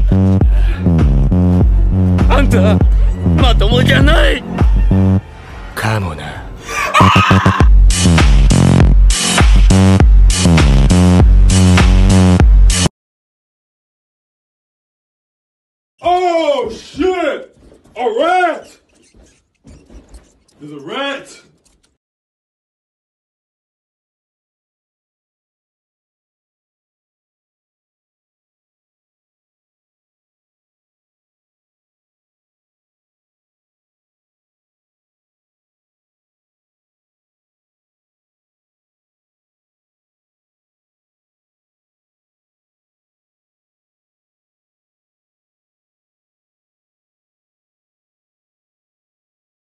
あんたまともじゃないかもな。 Oh shit! A rat! There's a rat!